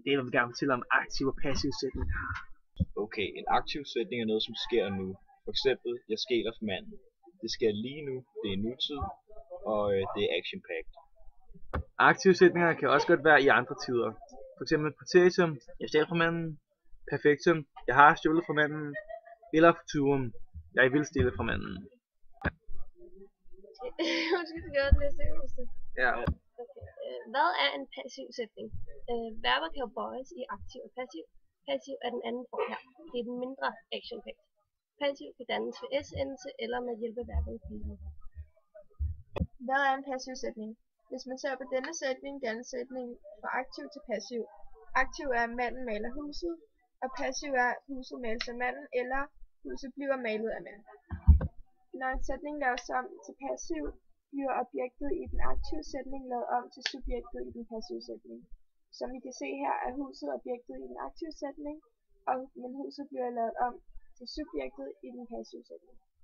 del, hvor vi gerne fortæller om aktiv og passiv sætning. Okay, en aktiv sætning er noget, som sker nu. For eksempel, jeg skæler for manden. Det sker lige nu, det er nutid, og det er action-packed. Aktive sætninger kan også godt være i andre tider. For eksempel præteritum, jeg stjal fra manden. Perfektum, jeg har stjålet fra manden. Eller futurum, jeg vil stjæle fra manden. Undskyld, skal jeg også læse det øverste? Ja. Okay. Hvad er en passiv sætning? Verber kan jo bøjes i aktiv og passiv. Passiv er den anden form her. Det er den mindre action packed. Passiv kan dannes ved s-endelse eller med hjælp af verbet blive. Hvad er en passiv sætning? Hvis man ser på denne sætning, dannes sætningen fra aktiv til passiv. Aktiv er, at manden maler huset, og passiv er, at huset males af manden, eller huset bliver malet af manden. Når en sætning laves om til passiv, bliver objektet i den aktive sætning lavet om til subjektet i den passive sætning. Som I kan se her, er huset objektet i den aktive sætning, men huset bliver lavet om til subjektet i den passive sætning.